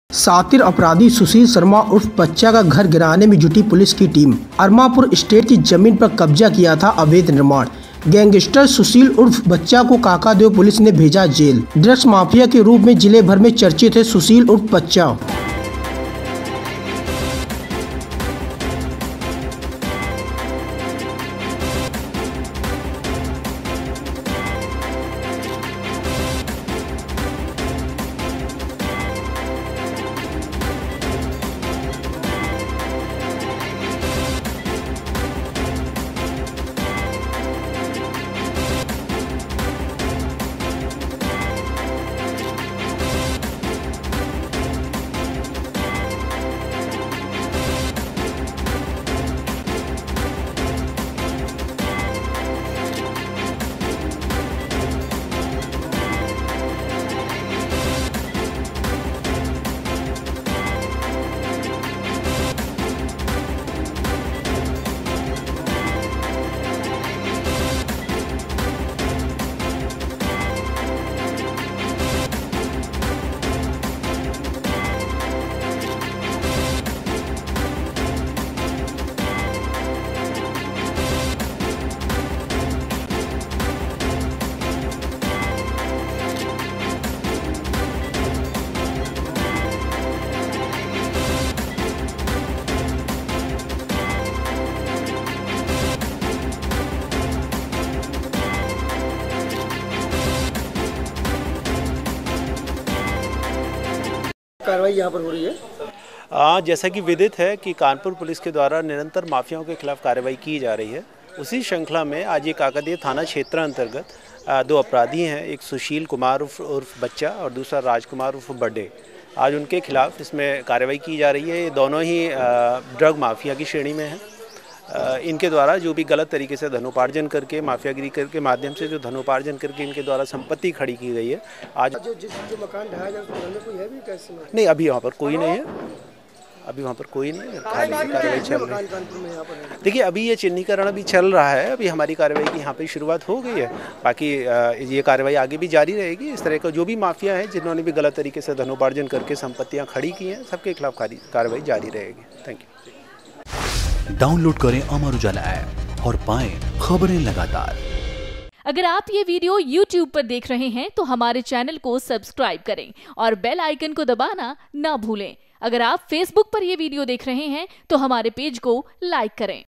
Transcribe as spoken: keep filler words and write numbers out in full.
सातिर अपराधी सुशील शर्मा उर्फ बच्चा का घर गिराने में जुटी पुलिस की टीम। अरमापुर स्टेट की जमीन पर कब्जा किया था अवैध निर्माण। गैंगस्टर सुशील उर्फ बच्चा को काकादेव पुलिस ने भेजा जेल। ड्रग्स माफिया के रूप में जिले भर में चर्चित है सुशील उर्फ बच्चा। कार्रवाई यहाँ पर हो रही है। आ, जैसा कि विदित है कि कानपुर पुलिस के द्वारा निरंतर माफियाओं के खिलाफ कार्रवाई की जा रही है। उसी श्रृंखला में आज ये काकादेव थाना क्षेत्र अंतर्गत दो अपराधी हैं, एक सुशील कुमार उर्फ बच्चा और दूसरा राजकुमार उर्फ बड्डे। आज उनके खिलाफ इसमें कार्रवाई की जा रही है। ये दोनों ही ड्रग माफिया की श्रेणी में हैं। इनके द्वारा जो भी गलत तरीके से धनोपार्जन करके माफियागिरी के माध्यम से जो धनोपार्जन करके इनके द्वारा संपत्ति खड़ी की गई है। आज जो जिस जो मकान ढाया गया उसमें कोई है भी कैसे में? नहीं, अभी वहाँ पर कोई नहीं है। अभी वहाँ पर कोई नहीं है, खाली कार्रवाई चल रही है। देखिए, अभी ये चिन्हीकरण अभी चल रहा है। अभी हमारी कार्रवाई की यहाँ पे शुरुआत हो गई है। बाकी ये कार्रवाई आगे भी जारी रहेगी। इस तरह का जो भी माफिया है जिन्होंने भी गलत तरीके से धनोपार्जन करके संपत्तियाँ खड़ी की हैं, सबके खिलाफ कार्रवाई जारी रहेगी। Thank you. डाउनलोड करें अमर उजाला ऐप और पाएं खबरें लगातार। अगर आप ये वीडियो यूट्यूब पर देख रहे हैं तो हमारे चैनल को सब्सक्राइब करें और बेल आइकन को दबाना ना भूलें। अगर आप फेसबुक पर ये वीडियो देख रहे हैं तो हमारे पेज को लाइक करें।